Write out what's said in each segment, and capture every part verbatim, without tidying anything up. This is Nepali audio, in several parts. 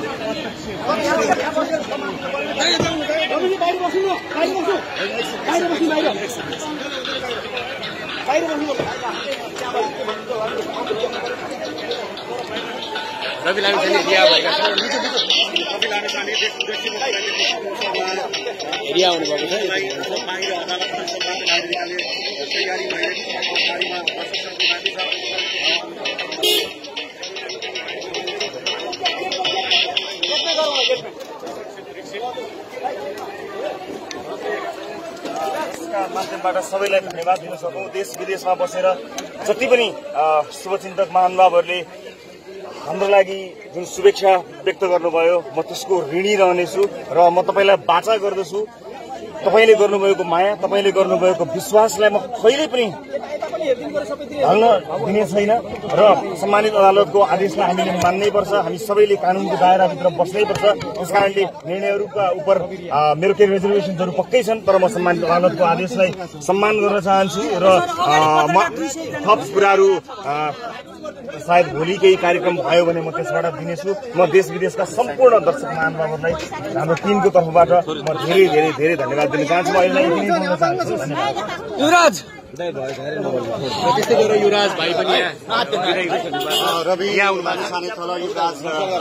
रवि लामिछाने एरिया भएका छन् रवि लामिछाने एरिया आउनुभएको छ बाहिर अदालत नागरिकले तयारी भइरहेको छ गाडीमा प्रशासनको माथि छ माध्यमबाट सबैलाई धन्यवाद दिन सकौं। देश विदेशमा बसेर जति पनि शुभचिन्तक महानुभावहरूले हाम्रो लागि जुन शुभेच्छा व्यक्त गर्नुभयो म त्यसको ऋणी रहनेछु र म तपाईलाई बाचा गर्दछु। तपाईले गर्नुभएको माया, तपाईले गर्नुभएको विश्वासलाई म कहिल्यै पनि ढल्न दिने छैन र सम्मानित अदालतको आदेशलाई हामीले मान्नै पर्छ। हामी सबैले कानूनको दायराभित्र बस्नै पर्छ। त्यसकारणले निर्णयहरूका उप मेरो केही रिजर्भेसनहरू पक्कै छन्, तर म सम्मानित अदालतको आदेशलाई सम्मान गर्न चाहन्छु र म थप कुराहरू सायद भोलि केही कार्यक्रम भयो भने म त्यसबाट दिनेछु। म देश विदेशका सम्पूर्ण दर्शक महानुभावहरूलाई हाम्रो टिमको तर्फबाट म धेरै धेरै धेरै धन्यवाद दिन चाहन्छु। अहिले यति नै भन्न चाहन्छु। धन्यवाद। युवराज त्यस्तै गरेर युवराज भाइ पनि यहाँ रवि यहाँ उनीहरू सानै तल युवराज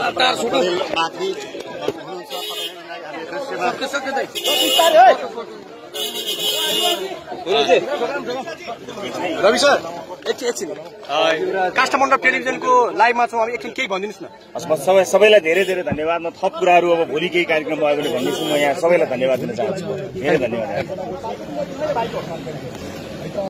रवि सर एकछिन एकछिन काष्ठमण्डप टेलिभिजनको लाइभमा छौँ। हामी एकछिन केही भनिदिनुहोस् न। हस् म सबै सबैलाई धेरै धेरै धन्यवाद। म थप कुराहरू अब भोलि केही कार्यक्रम भयो भने भन्दैछु। म यहाँ सबैलाई धन्यवाद दिन चाहन्छु। धेरै धन्यवाद।